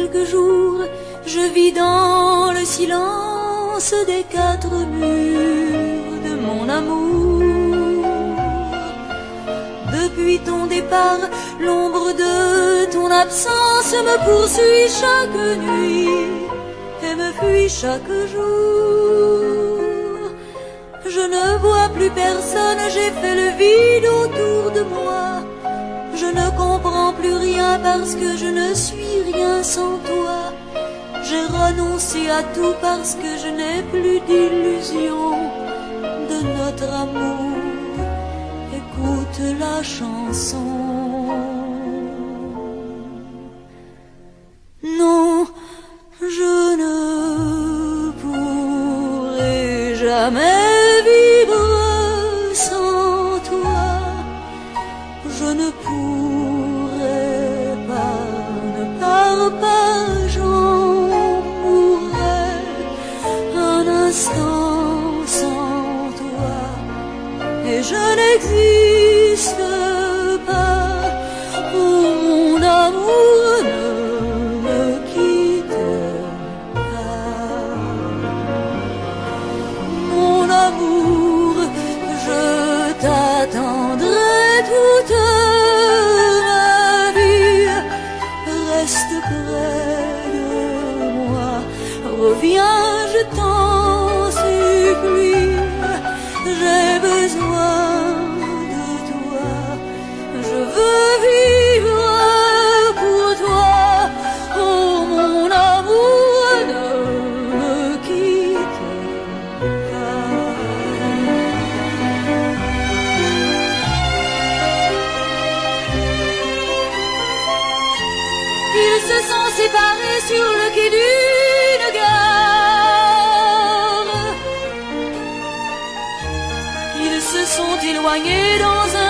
quelques jours, je vis dans le silence des quatre murs de mon amour. Depuis ton départ, l'ombre de ton absence me poursuit chaque nuit et me fuit chaque jour. Je ne vois plus personne, j'ai fait le vide autour de moi. Je ne comprends plus rien parce que je ne suis rien sans toi. J'ai renoncé à tout parce que je n'ai plus d'illusion de notre amour. Écoute la chanson. Non, je ne pourrai jamais vivre sans toi. Je ne pourrai pas, ne pars pas, j'en mourrai un instant sans toi. Et je n'existe pas pour mon amour, ne me quitte pas. Mon amour, je t'attendrai toute ma vie. Reste près de moi, reviens, je t'en supplie. J'ai besoin de toi, je veux vivre pour toi. Oh mon amour, ne me quitte pas. Ils se sont séparés sur le quai d'une gare. Ils se sont éloignés dans un